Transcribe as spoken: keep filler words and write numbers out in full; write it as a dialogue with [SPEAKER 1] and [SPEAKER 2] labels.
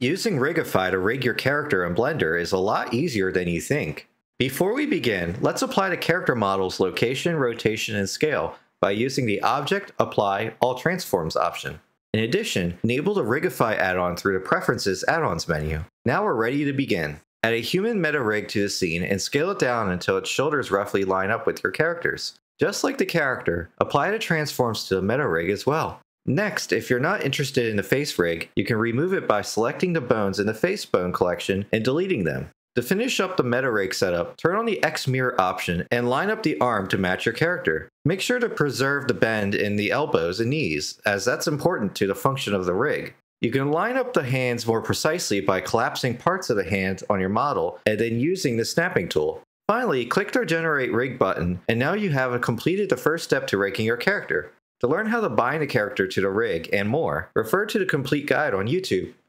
[SPEAKER 1] Using Rigify to rig your character in Blender is a lot easier than you think. Before we begin, let's apply the character model's location, rotation, and scale by using the Object, Apply, All Transforms option. In addition, enable the Rigify add-on through the Preferences add-ons menu. Now we're ready to begin. Add a human meta rig to the scene and scale it down until its shoulders roughly line up with your character's. Just like the character, apply the transforms to the meta rig as well. Next, if you're not interested in the face rig, you can remove it by selecting the bones in the face bone collection and deleting them. To finish up the meta rig setup, turn on the X mirror option and line up the arm to match your character. Make sure to preserve the bend in the elbows and knees, as that's important to the function of the rig. You can line up the hands more precisely by collapsing parts of the hand on your model and then using the snapping tool. Finally, click the Generate Rig button, and now you have completed the first step to rigging your character. To learn how to bind a character to the rig and more, refer to the complete guide on YouTube.